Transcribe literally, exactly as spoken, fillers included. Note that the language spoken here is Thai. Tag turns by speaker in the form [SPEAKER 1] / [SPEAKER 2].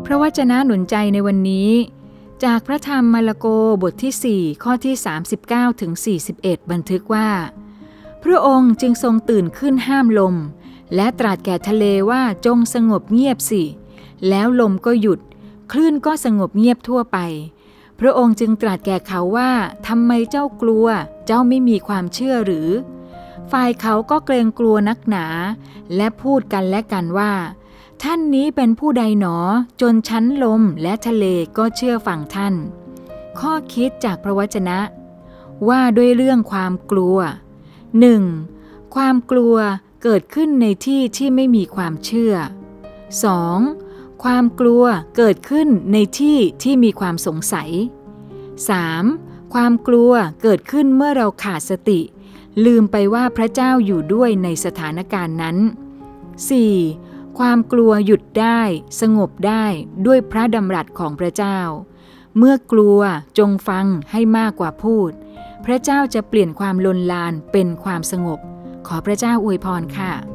[SPEAKER 1] พระวจนะหนุนใจในวันนี้จากพระธรรมมาระโกบทที่สี่ข้อที่สามสิบเก้าถึงสี่สิบเอ็ดบันทึกว่าพระองค์จึงทรงตื่นขึ้นห้ามลมและตรัสแก่ทะเลว่าจงสงบเงียบสิแล้วลมก็หยุดคลื่นก็สงบเงียบทั่วไปพระองค์จึงตรัสแก่เขาว่าทำไมเจ้ากลัวเจ้าไม่มีความเชื่อหรือฝ่ายเขาก็เกรงกลัวนักหนาและพูดกันและกันว่าท่านนี้เป็นผู้ใดหนอจนชั้นลมและทะเลก็เชื่อฟังท่านข้อคิดจากพระวจนะว่าด้วยเรื่องความกลัว หนึ่ง. ความกลัวเกิดขึ้นในที่ที่ไม่มีความเชื่อ สอง. ความกลัวเกิดขึ้นในที่ที่มีความสงสัย สาม. ความกลัวเกิดขึ้นเมื่อเราขาดสติลืมไปว่าพระเจ้าอยู่ด้วยในสถานการณ์นั้น สี่. ความกลัวหยุดได้สงบได้ด้วยพระดำรัสของพระเจ้าเมื่อกลัวจงฟังให้มากกว่าพูดพระเจ้าจะเปลี่ยนความลนลานเป็นความสงบขอพระเจ้าอวยพรค่ะ